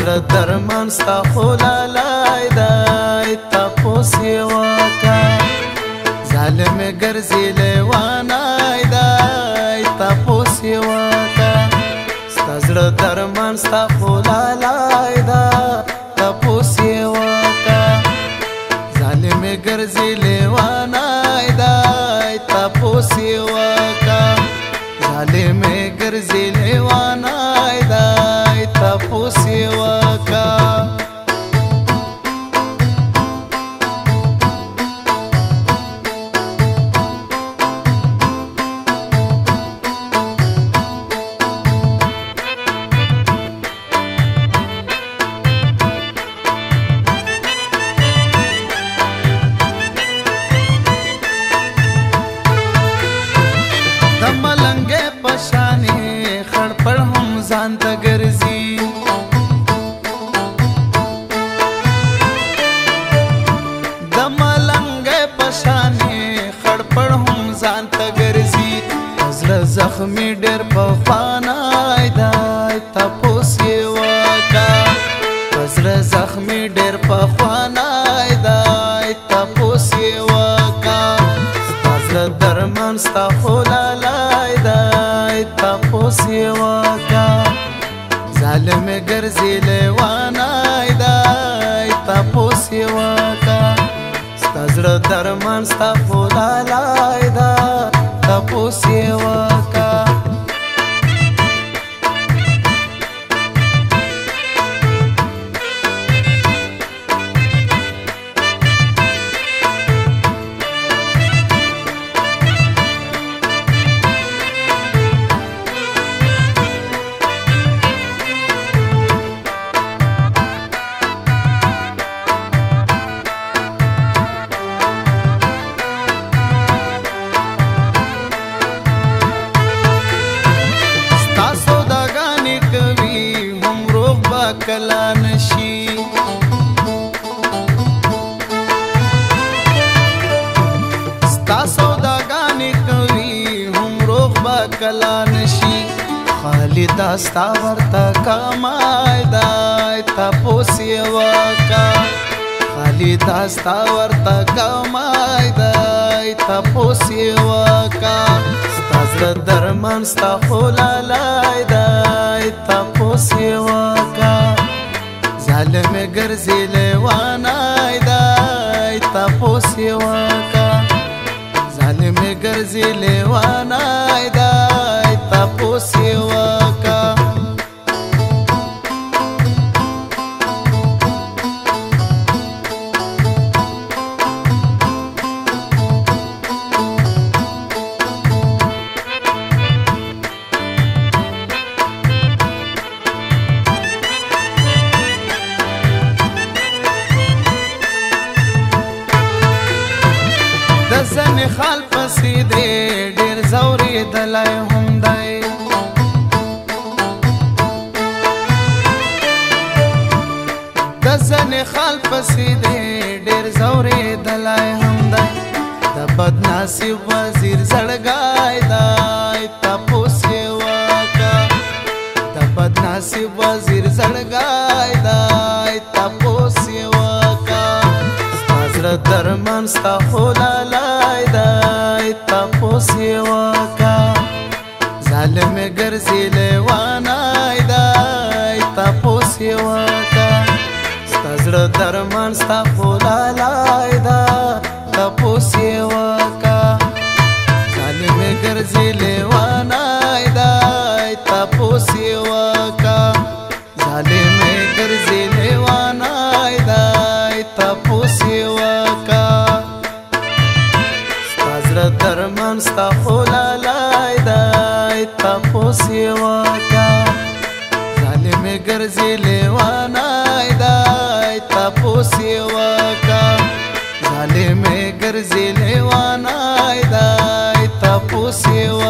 زړه درمان ستا خو لالای دی تپوس یې وکړه ظالم ګرځي لیوانی دی تپوس یې وکړه ستا زړه درمان ستا خو لالای دی تپوس یې وکړه ظالم ګرځي لیوانی دی تپوس یې وکړه ظالم ګرځي لیوانی دی تپوس یې وکړه ځان ته ګرځي د ملنګې په شانې خړپړ هم ځان ته ګرځي زړه زخمي ډېر پخوانی دی تپوس یې وکړه زړه زخمي ډېر پخوانی دی تپوس یې وکړه ستا زړه درمان ستا خو لالی دی تپوس یې وکړه ظالم ګرځي لیوانی دی تپوس یې وکړه ستا زړه درمان ستا خو لالی دی تپوس یې وکړه کلا نشي ستا سوداګانې کوي هم روغ به کلا نشي خالي دا ستا ورته کمای دی تپوس یې وکړه خالي دا ستا ورته کمای دی تپوس یې وکړه ستا زړه درمان ستا خو لالی دی تپوس یې وکړه ظالم ګرځي لیوانی دی تپوس یې وکړه ظالم ګرځي لیوانی دی تپوس یې وکړه ځنې خال پسې دی ډېر ځورېدلی هم دی د ځنې خال پسې دی ډېر ځورېدلی هم دی د بدنصیب وزیر زړګی دی تپوس یې وکړه د بدنصیب وزیر زړګی دی تپوس یې وکړه ستا زړه درمان ستا خو لالی دی تپوس یې وکړه ظالم ګرځي لیوانی دی تپوس یې وکړه ستا زړه درمان ستا خو لالی دی تپوس یې وکړه ظالم ګرځي لیوانی دی تپوس یې وکړه ظالم ګرځي لیوانی دی تپوس یې وکړه درمان ستا خو لالی دی تپوس یې وکړه ظالم ګرځي لیوانی دی تپوس یې وکړه ظالم ګرځي لیوانی دی تپوس یې وکړه